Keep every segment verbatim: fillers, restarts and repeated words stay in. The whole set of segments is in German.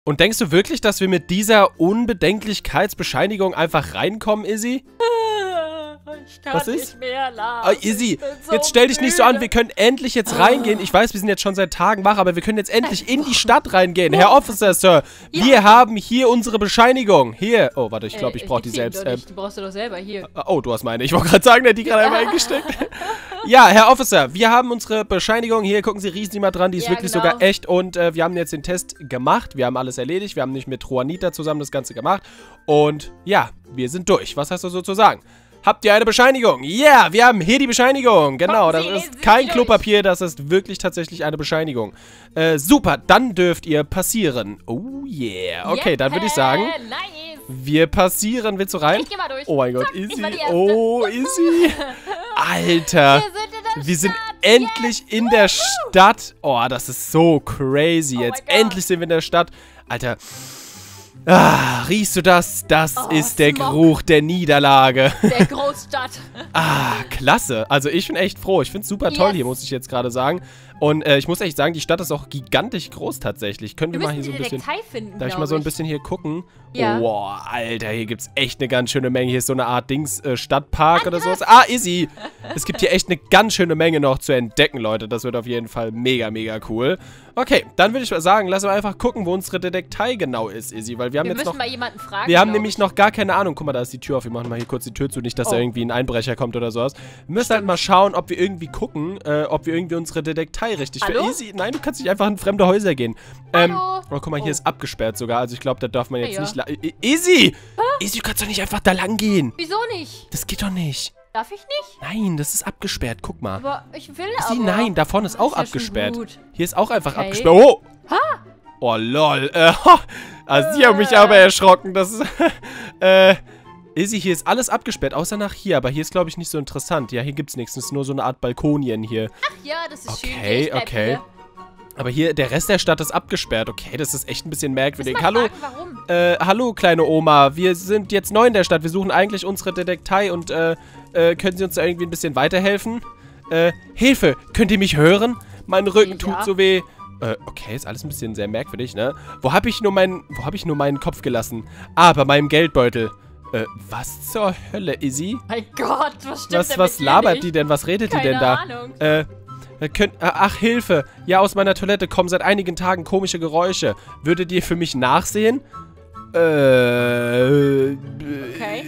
Und denkst du wirklich, dass wir mit dieser Unbedenklichkeitsbescheinigung einfach reinkommen, Izzy? Ich kann Was ist? nicht mehr, Lars. Oh, Izzy, so jetzt stell dich nicht so müde. an, wir können endlich jetzt reingehen. Ich weiß, wir sind jetzt schon seit Tagen wach, aber wir können jetzt endlich in die Stadt reingehen. Herr Officer, Sir, Ja. wir haben hier unsere Bescheinigung. Hier. Oh, warte, ich glaube, ich Äh, brauche die geb dir selbst. doch Ähm, nicht. Die brauchst du doch selber, hier. oh, du hast meine. Ich wollte gerade sagen, der hat die gerade einmal eingesteckt. Ja, Herr Officer, wir haben unsere Bescheinigung. Hier, gucken Sie, riechen Sie mal dran. Die ist Ja, wirklich genau. sogar echt. Und äh, wir haben jetzt den Test gemacht. Wir haben alles erledigt. Wir haben nicht mit Juanita zusammen das Ganze gemacht. Und ja, wir sind durch. Was hast du so zu sagen? Habt ihr eine Bescheinigung? Ja, yeah, wir haben hier die Bescheinigung. Genau, das Sie, ist lesen kein Sie Klopapier, das ist wirklich tatsächlich eine Bescheinigung. Äh, super, dann dürft ihr passieren. Oh yeah. Okay, dann würde ich sagen, Nice. wir passieren. Willst du rein? Ich geh mal durch. Oh mein Gott, Zack, ich Izzy. war die Erste. Oh, Izzy. Alter. Wir sind in der Wir sind Stadt. endlich Yes. in der Stadt. Oh, das ist so crazy. Oh Jetzt mein Gott. endlich sind wir in der Stadt. Alter. Ah, riechst du das? Das Oh, ist der Smog. Geruch der Niederlage. Der Großstadt. Ah, klasse. Also ich bin echt froh. Ich finde es super toll Yes. hier, muss ich jetzt gerade sagen. Und äh, ich muss echt sagen, die Stadt ist auch gigantisch groß tatsächlich. Können wir, Wir mal hier müssen so die ein bisschen... Detektei finden, Darf ich glaub mal so ein bisschen hier gucken? Ja. Boah, Alter, hier gibt's echt eine ganz schöne Menge. Hier ist so eine Art Dings, äh, Stadtpark oder sowas. Ah, Izzy! Es gibt hier echt eine ganz schöne Menge noch zu entdecken, Leute. Das wird auf jeden Fall mega, mega cool. Okay, dann würde ich mal sagen, lassen wir einfach gucken, wo unsere Detektei genau ist, Izzy. Weil wir haben Wir jetzt müssen noch... mal jemanden fragen. Wir haben glaub nämlich ich. noch gar keine Ahnung. Guck mal, da ist die Tür auf. Wir machen mal hier kurz die Tür zu. Nicht, dass Oh. da irgendwie ein Einbrecher kommt oder sowas. Wir müssen halt mal schauen, ob wir irgendwie gucken, äh, ob wir irgendwie unsere Detektei richtig... Hallo? Izzy, nein, du kannst nicht einfach in fremde Häuser gehen. Ähm, Hallo? oh, guck mal, hier Oh. ist abgesperrt sogar. Also ich glaube, da darf man jetzt Ja, ja. nicht... la- I- Izzy! Izzy, du kannst doch nicht einfach da lang gehen. Wieso nicht? Das geht doch nicht. Darf ich nicht? Nein, das ist abgesperrt. Guck mal. Aber ich will Izzy, aber. nein, da vorne ist Oh, auch ist ja schon abgesperrt. gut. Hier ist auch einfach Okay. abgesperrt. Oh! Oh, lol. Äh, ha. Also, sie haben mich aber erschrocken. Das ist... äh... Izzy, hier ist alles abgesperrt, außer nach hier. Aber hier ist, glaube ich, nicht so interessant. Ja, hier gibt es nichts. Es ist nur so eine Art Balkonien hier. Ach ja, das ist schön. Okay, Ich bleib okay. hier. Aber hier, der Rest der Stadt ist abgesperrt. Okay, das ist echt ein bisschen merkwürdig. Müssen wir Hallo, fragen, warum? äh, hallo, kleine Oma. Wir sind jetzt neu in der Stadt. Wir suchen eigentlich unsere Detektei und, äh, äh, können Sie uns da irgendwie ein bisschen weiterhelfen? Äh, Hilfe! Könnt ihr mich hören? Mein Rücken Ja. tut so weh. Äh, okay, ist alles ein bisschen sehr merkwürdig, ne? Wo habe ich nur meinen, wo habe ich nur meinen Kopf gelassen? Ah, bei meinem Geldbeutel. Äh, was zur Hölle, Izzy? Mein Gott, was stimmt Was, denn was mit dir labert nicht? die denn? Was redet Keine die denn da? Ahnung. Äh, äh, könnt, äh, ach, Hilfe. Ja, aus meiner Toilette kommen seit einigen Tagen komische Geräusche. Würdet ihr für mich nachsehen? Äh, Okay.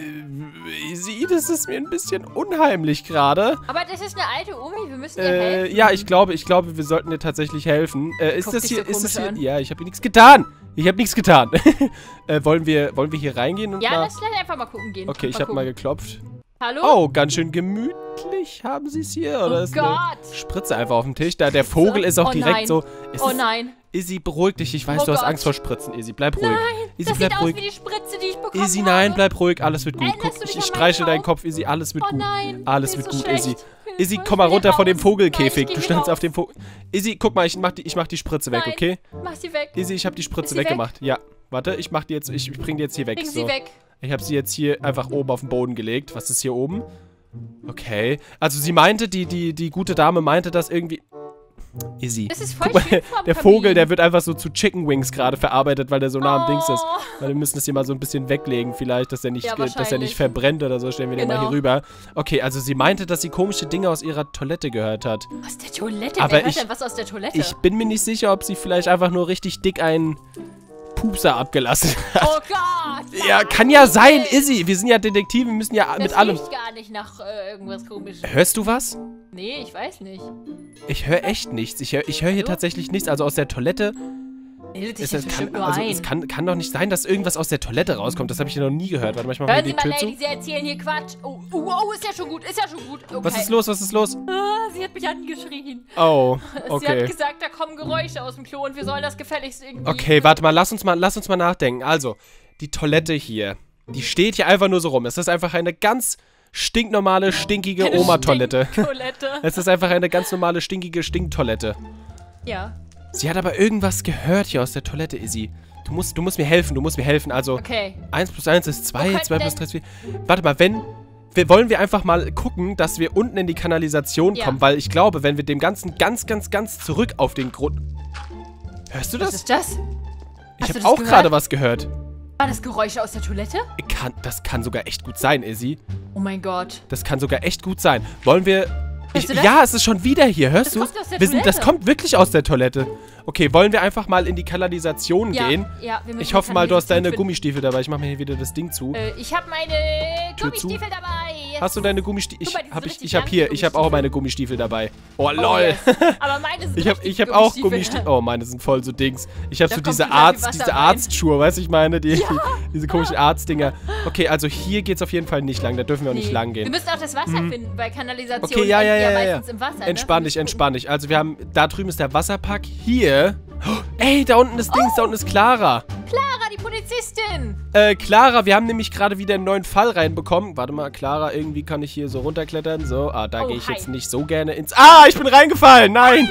Izzy, das ist mir ein bisschen unheimlich gerade. Aber das ist eine alte Omi, wir müssen ihr Äh, helfen. ja, ich glaube, ich glaube, wir sollten ihr tatsächlich helfen. Äh, ist Guck das dich hier, so ist das hier, komisch an. ja, ich habe hier nichts getan. Ich habe nichts getan. äh, wollen wir, wollen wir hier reingehen und Ja, mal... lass gleich einfach mal gucken gehen. Okay, ich habe mal gucken. geklopft. Hallo? Oh, ganz schön gemütlich haben sie es hier. Oder Oh ist Gott. eine Spritze einfach auf dem Tisch? Da, der Vogel ist auch Oh direkt nein. so... Es Oh ist, nein. Izzy, beruhig dich. Ich weiß, Oh du hast Gott. Angst vor Spritzen. Izzy, bleib ruhig. Nein, Izzy, das bleib sieht aus ruhig. wie die Spritze, die ich bekommen Izzy, nein, habe. bleib ruhig. Alles wird gut. Erinnerst Guck, du dich ich, an ich meinen streichel deinen Kopf? Kopf, Izzy. Alles wird Oh gut. nein, Alles mir wird ist so gut, schlecht. Izzy. Hilfe, Izzy, ich komm mal will runter raus. von dem Vogelkäfig. Nein, ich Du geh standst hier auf dem Vogel... Izzy, guck mal, ich mach die, ich mach die Spritze weg, Nein. okay? Mach sie weg. Izzy, ich hab die Spritze Ist sie weg? weggemacht. Ja, warte, ich mach die jetzt... Ich, ich bring die jetzt hier weg. Bring so. sie weg. Ich habe sie jetzt hier einfach oben auf den Boden gelegt. Was ist hier oben? Okay. Also sie meinte, die, die, die gute Dame meinte, dass irgendwie... Izzy. Das ist voll Guck mal, schön vom der Kamin. Vogel, der wird einfach so zu Chicken Wings gerade verarbeitet, weil der so nah am Dings ist. Oh. Weil wir müssen das hier mal so ein bisschen weglegen vielleicht, dass er nicht, Ja, ge- dass er wahrscheinlich. nicht verbrennt oder so. Stellen wir den mal Genau. hier rüber. Okay, also sie meinte, dass sie komische Dinge aus ihrer Toilette gehört hat. Aus der Toilette? Aber Wer hört ich- denn was aus der Toilette? Ich bin mir nicht sicher, ob sie vielleicht einfach nur richtig dick einen Pupser abgelassen hat. Oh Gott! Ja, kann ja sein, Izzy. Wir sind ja Detektive, wir müssen ja Das mit allem... riecht gar nicht nach äh, irgendwas Komisches. Hörst du was? Nee, ich weiß nicht. Ich höre echt nichts. Ich höre ich hör hier Hallo? tatsächlich nichts. Also aus der Toilette... Bildet sich Ist das das, kann, bestimmt nur also, ein. es kann, kann doch nicht sein, dass irgendwas aus der Toilette rauskommt. Das habe ich ja noch nie gehört. Warte mal, ich mach mal Hören hier Sie die mal, Tür Lady, zu. Sie erzählen hier Quatsch. Oh, oh, oh, ist ja schon gut, ist ja schon gut. Okay. Was ist los? Was ist los? Ah, sie hat mich angeschrien. Oh, Sie hat okay. gesagt, da kommen Geräusche aus dem Klo und wir sollen das gefälligst irgendwie... Okay, warte mal, lass uns mal, lass uns mal nachdenken. Also, die Toilette hier, die steht hier einfach nur so rum. Es ist einfach eine ganz stinknormale, stinkige Eine Oma-Toilette. Stinktoilette. Es ist einfach eine ganz normale, stinkige Stinktoilette. Ja. Sie hat aber irgendwas gehört hier aus der Toilette, Izzy. Du musst, du musst mir helfen, du musst mir helfen. Also, Okay. eins plus eins ist zwei, könnten zwei plus denn- drei ist vier. Warte mal, wenn... Wir, wollen wir einfach mal gucken, dass wir unten in die Kanalisation Ja. kommen, weil ich glaube, wenn wir dem Ganzen ganz, ganz, ganz zurück auf den Grund... Hörst du Was das? ist das? Ich Hast du habe das auch gehört? gerade was gehört. War das Geräusche aus der Toilette? Kann, das kann sogar echt gut sein, Izzy. Oh mein Gott. Das kann sogar echt gut sein. Wollen wir... Ich, Hörst du das? ja, es ist schon wieder hier. Hörst Das du? kommt aus der Wir sind, das Toilette. kommt wirklich aus der Toilette. Okay, wollen wir einfach mal in die Kanalisation Ja, gehen? ja, wir müssen Ich hoffe die mal, du hast deine Kanalisation Gummistiefel dabei. Ich mache mir hier wieder das Ding zu. finden. Äh, ich habe meine Tür zu. Gummistiefel dabei. Jetzt. Hast du deine Gummistiefel? Ich Guck mal, die sind habe ich, richtig ich hab lang, hier, die ich habe auch Gummistiefel. meine Gummistiefel dabei. Oh, Oh, lol. yes. Aber meine sind Ich habe richtig ich hab auch Gummistiefel. Gummistiefel. Oh, meine sind voll so Dings. Ich habe Da so kommt diese total viel Arzt, Wasser diese rein. Arztschuhe, weißt du, ich meine? Die, die, diese komischen Arztdinger. Okay, also hier geht's auf jeden Fall nicht lang. Da dürfen wir auch nicht Nee. lang Wir gehen. müssen auch das Wasser finden, weil Kanalisation Okay, ja, ja, endet ja, ja, ja. meistens im Wasser. Entspann ne? dich, entspann dich. Also wir haben, da drüben ist der Wasserpark. Hier. Oh, ey, da unten ist Dings, da unten ist Clara. Clara, die Polizistin. Äh, Clara, wir haben nämlich gerade wieder einen neuen Fall reinbekommen. Warte mal, Clara, irgendwie kann ich hier so runterklettern. So, ah, da Oh, gehe ich hi. jetzt nicht so gerne ins... Ah, ich bin reingefallen, nein.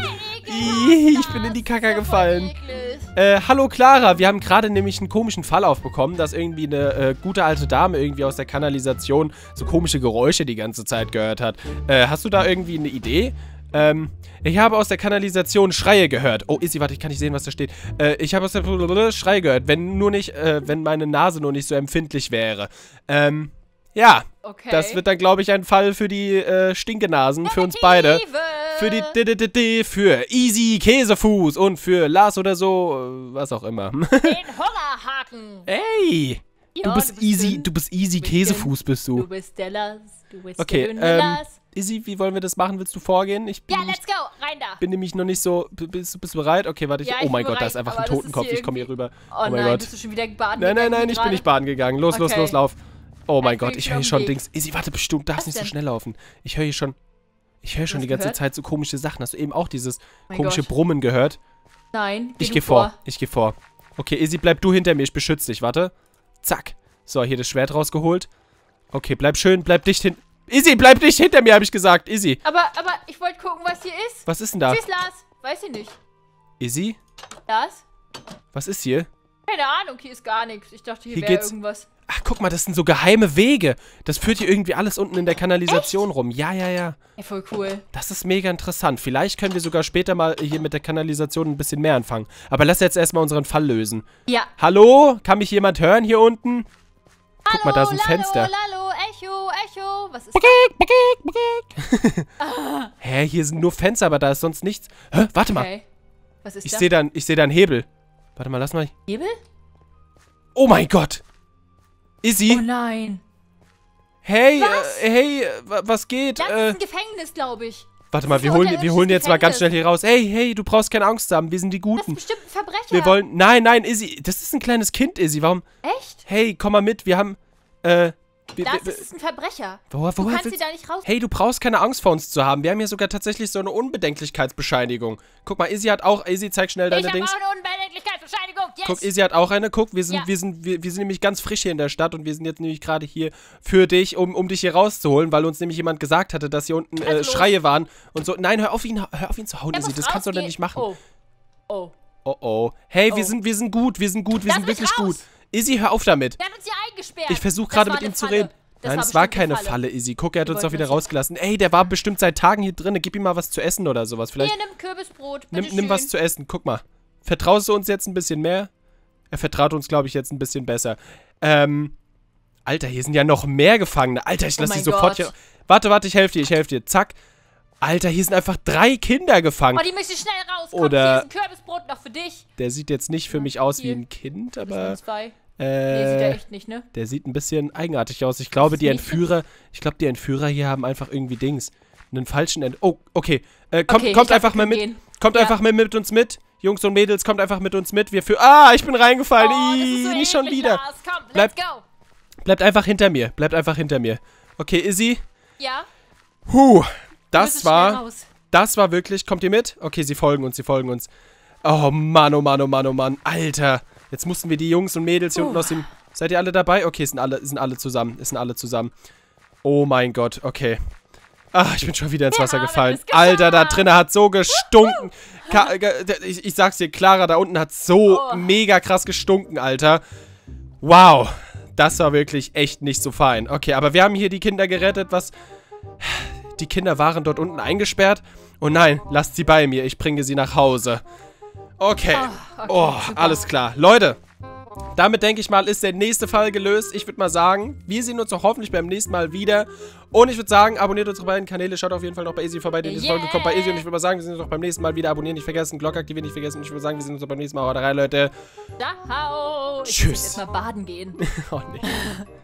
Ih, ich bin in die Kacke Das ist ja voll gefallen. eklig. Äh, hallo Clara, wir haben gerade nämlich einen komischen Fall aufbekommen, dass irgendwie eine äh, gute alte Dame irgendwie aus der Kanalisation so komische Geräusche die ganze Zeit gehört hat. Äh, hast du da irgendwie eine Idee? Ähm, ich habe aus der Kanalisation Schreie gehört. Oh, Izzy, warte, ich kann nicht sehen, was da steht. Äh, ich habe aus der Schreie gehört, wenn nur nicht, äh, wenn meine Nase nur nicht so empfindlich wäre. Ähm, ja, Okay. das wird dann, glaube ich, ein Fall für die äh, Stinkenasen, für uns beide. Detektive. Für die D D D D, für Easy Käsefuß und für Lars oder so, äh, was auch immer. Den Hungerhaken. Ey! Ja, Du bist easy, dünn. du bist easy bist Käsefuß, bist Du du. bist der Lars. Du bist Okay, der dünne ähm, Lars. Izzy, wie wollen wir das machen? Willst du vorgehen? Ich bin, Ja, nämlich, let's go. Rein da. bin nämlich noch nicht so. b- Bist, du- bist du bereit? Okay, warte. Ich, Ja, oh ich mein bin Gott, da ist bereit, einfach ein aber das ist Totenkopf. hier Ich komme hier irgendwie- rüber. Oh, Oh, mein nein, Gott. bist du schon wieder baden Nein, nein, gegangen nein, ich bin gerade? nicht baden gegangen. Los, los, Okay. los, lauf. Oh mein Ich bin Gott, ich schon höre hier am schon Weg. Dings. Izzy, warte, bestimmt, darfst Was nicht so denn? schnell laufen. Ich höre hier schon. Ich höre schon hast die ganze gehört? Zeit so komische Sachen. Hast du eben auch dieses Mein komische Gott. Brummen gehört? Nein, geh Ich du gehe vor. Ich gehe vor. Okay, Izzy, bleib du hinter mir. Ich beschütze dich. Warte. Zack. So, hier das Schwert rausgeholt. Okay, bleib schön. Bleib dicht hin. Izzy, bleib dicht hinter mir, habe ich gesagt. Izzy. Aber, aber ich wollte gucken, was hier ist. Was ist denn da? Tschüss, Lars. Weiß ich nicht. Izzy? Lars? Was ist hier? Keine Ahnung, hier ist gar nichts. Ich dachte, hier, Hier wäre geht's- irgendwas. Ach, guck mal, das sind so geheime Wege. Das führt hier irgendwie alles unten in der Kanalisation rum. Ja, ja, ja. Ey, voll cool. Das ist mega interessant. Vielleicht können wir sogar später mal hier mit der Kanalisation ein bisschen mehr anfangen. Aber lass jetzt erstmal unseren Fall lösen. Ja. Hallo? Kann mich jemand hören hier unten? Guck mal, da ist ein Lalo, Fenster. Lalo, Echo, Echo. Was ist Hä, hier sind nur Fenster, aber da ist sonst nichts. Hä, warte mal. Okay. Was ist Ich da? sehe da, ich seh da einen Hebel. Warte mal, lass mal. Hebel? Oh mein Gott. Izzy? Oh nein. Hey, Was? äh, hey, äh, wa- was geht? Das Äh, ist ein Gefängnis, glaube ich. warte mal, ist wir ein holen, wir unterirdisches holen jetzt mal ganz Gefängnis. schnell hier raus. Hey, hey, du brauchst keine Angst haben, wir sind die Das ist Guten. bestimmt ein Verbrecher. Wir wollen, nein, nein, Izzy, das ist ein kleines Kind, Izzy, warum? Echt? Hey, komm mal mit, wir haben, äh, wir, Das wir, ist ein Verbrecher. woher, Du woher kannst sie willst, da nicht raus... hey, du brauchst keine Angst vor uns zu haben. Wir haben hier sogar tatsächlich so eine Unbedenklichkeitsbescheinigung. Guck mal, Izzy hat auch, Izzy, zeig schnell deine ich habe Dings. auch eine Unbedenklichkeitsbescheinigung. Yes. Guck, Izzy hat auch eine. Guck, wir sind, Ja. wir, sind, wir, wir sind nämlich ganz frisch hier in der Stadt und wir sind jetzt nämlich gerade hier für dich, um, um dich hier rauszuholen, weil uns nämlich jemand gesagt hatte, dass hier unten äh, Also los. Schreie waren und so. Nein, hör auf ihn, hör auf ihn zu hauen, Er Izzy, muss das kannst du doch rausgehen. nicht machen. Oh. Oh. Oh, oh. Hey, wir Oh. sind, wir sind gut, wir sind gut, wir Lass sind mich wirklich raus. gut. Izzy, hör auf damit. Der hat uns hier eingesperrt. Ich versuche Das gerade war mit ihm eine zu Falle. reden. Das Nein, es war bestimmt eine keine Falle, Izzy. Guck, er hat Wir uns doch wollten wieder uns hier- rausgelassen. Ey, der war bestimmt seit Tagen hier drin. Gib ihm mal was zu essen oder sowas. Vielleicht Hier, nimm Kürbisbrot. nimm, Bitte nimm was schön. zu essen. Guck mal. Vertraust du uns jetzt ein bisschen mehr? Er vertraut uns, glaube ich, jetzt ein bisschen besser. Ähm, Alter, hier sind ja noch mehr Gefangene. Alter, ich Oh lass mein die sofort Gott. hier... Warte, warte, ich helfe dir, ich helfe dir. Zack. Alter, hier sind einfach drei Kinder gefangen. Oh, die müssen schnell raus. Komm, Oder- hier ist ein Kürbisbrot noch für dich. Der sieht jetzt nicht für mich aus wie hier. ein Kind, Das aber... sind zwei. Nee, sieht er Äh, echt nicht, ne? der sieht ein bisschen eigenartig aus. Ich glaube, die Mädchen? Entführer... Ich glaube, die Entführer hier haben einfach irgendwie Dings. Einen falschen... Ent oh, okay. Äh, kommt Okay, ich kommt glaub, einfach wir mal können mit. gehen. Kommt Ja. einfach mit, mit uns mit. Jungs und Mädels, kommt einfach mit uns mit. Wir für... Ah, ich bin reingefallen. Oh, das ist Ih, so nicht schon eklig, wieder. Lars. Komm, Bleib- let's go. Bleibt einfach hinter mir. Bleibt einfach hinter mir. Okay, Izzy. Ja, Huh. du Das müsstest schnell war... raus. Das war wirklich... Kommt ihr mit? Okay, sie folgen uns, sie folgen uns. Oh Mann, oh Mann, oh Mann, oh Mann. Alter. Jetzt mussten wir die Jungs und Mädels hier Puh. unten aus dem... Seid ihr alle dabei? Okay, es sind alle, es sind alle zusammen. Es sind alle zusammen. Oh mein Gott, okay. Ach, ich bin schon wieder ins Ja, Wasser wir gefallen. haben's geschafft. Alter, da drinnen hat so gestunken. Ka ge- ich, ich sag's dir, Clara, da unten hat so Oh. mega krass gestunken, Alter. Wow. Das war wirklich echt nicht so fein. Okay, aber wir haben hier die Kinder gerettet, was... Die Kinder waren dort unten eingesperrt. Oh nein, lasst sie bei mir. Ich bringe sie nach Hause. Okay. Oh, okay, Oh, super. alles klar. Leute, damit denke ich mal, ist der nächste Fall gelöst. Ich würde mal sagen, wir sehen uns doch hoffentlich beim nächsten Mal wieder. Und ich würde sagen, abonniert unsere beiden Kanäle. Schaut auf jeden Fall noch bei Easy vorbei. Die nächste Yeah. Folge kommt bei Easy. Und ich würde mal sagen, wir sehen uns doch beim nächsten Mal wieder. Abonnieren nicht vergessen, Glocke aktivieren nicht vergessen. Und ich würde sagen, wir sehen uns doch beim nächsten Mal. Haut rein, Leute. Ciao. Ich Tschüss. muss jetzt mal baden gehen. Oh, nee.